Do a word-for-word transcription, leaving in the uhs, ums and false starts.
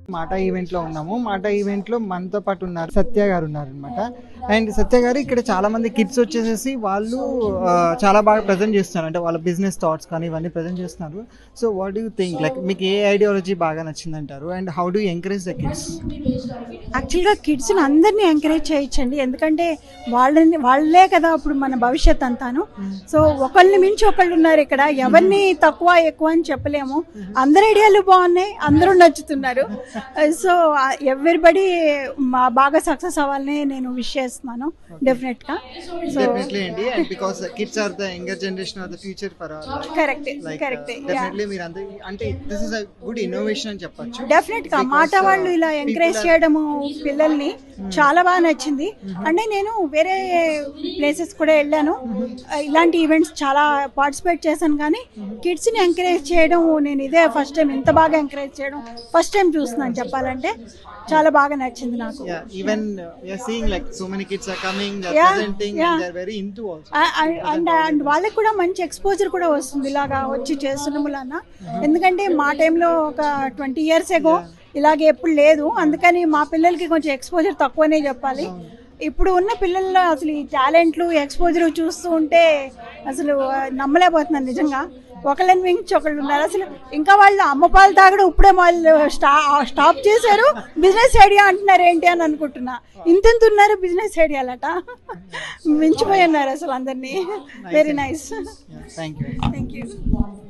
మాట ఈవెంట్ లో ఉన్నాము. మాట ఈవెంట్ లో మనతో పాటు ఉన్నారు సత్య గారు ఉన్నారు అనమాట. అండ్ సత్య గారు ఇక్కడ చాలా మంది కిడ్స్ వచ్చేసేసి వాళ్ళు చాలా బాగా ప్రజెంట్ చేస్తున్నారు, అంటే వాళ్ళ బిజినెస్ థాట్స్ కానీ ఇవన్నీ ప్రజెంట్ చేస్తున్నారు. So what do you think, like మీకు ఏ ఐడియాలజీ బాగా నచ్చింది అంటారు and how do encourage the kids? యాక్చువల్గా కిడ్స్ని అందరినీ ఎంకరేజ్ చేయొచ్చండి, ఎందుకంటే వాళ్ళని వాళ్ళే కదా అప్పుడు మన భవిష్యత్ అంతాను. సో ఒకళ్ళని మించి ఒకళ్ళు ఉన్నారు ఇక్కడ, ఎవరిని తక్కువ ఎక్కువ అని చెప్పలేము. అందరి ఐడియాలు బాగున్నాయి, అందరూ నచ్చుతున్నారు. సో ఎవ్రీబడి బాగా సక్సెస్ అవ్వాలని నేను విష్ చేస్తున్నాను డెఫినెట్ గా. సో డెఫినెట్లీ అండి, and because kids are the younger generation are the future for our life. Correct correct definitely మీరు అంత అంటే this is a good innovation అని చెప్పొచ్చు. డెఫినెట్ గా మాట వాళ్ళు ఇలా ఎంకరేజ్ చేయడము పిల్లల్ని చాలా బాగా నచ్చింది. అంటే నేను వేరే ప్లేసెస్ కూడా వెళ్ళాను, ఇలాంటి ఈవెంట్స్ చాలా పార్టిసిపేట్ చేశాను, కానీ కిడ్స్ ని ఎంకరేజ్ చేయడం నేను ఇదే ఫస్ట్ టైం, ఇంత బాగా ఎంకరేజ్ చేయడం ఫస్ట్ టైం చూస్తున్నాను చెప్పాలంటే. చాలా బాగా నచ్చింది నాకు. Even we are seeing like so many kids are coming, they are presenting and they are very into also. And and వాళ్ళకి కూడా మంచి ఎక్స్పోజర్ కూడా వస్తుంది ఇలాగా వచ్చి చేస్తున్న మూలన. ఎందుకంటే మా టైంలో ఒక ట్వంటీ ఇయర్స్ ఎగో ఇలాగే ఎప్పుడు లేదు, అందుకని మా పిల్లలకి కొంచెం ఎక్స్పోజర్ తక్కువనే చెప్పాలి. ఇప్పుడు ఉన్న పిల్లల్లో అసలు ఈ టాలెంట్లు ఎక్స్పోజర్ చూస్తూ ఉంటే అసలు నమ్మలేకపోతున్నాను నిజంగా. ఒకళ్ళని మించి ఒకళ్ళు ఉన్నారు అసలు. ఇంకా వాళ్ళు అమ్మ పాలు తాగడం ఇప్పుడే వాళ్ళు స్టా స్టాప్ చేశారు, బిజినెస్ ఐడియా అంటున్నారు ఏంటి అని అనుకుంటున్నా. ఇంతెంత ఉన్నారు బిజినెస్ ఐడియాలట, మించిపోయి ఉన్నారు అసలు అందరినీ. Very nice, thank you thank you.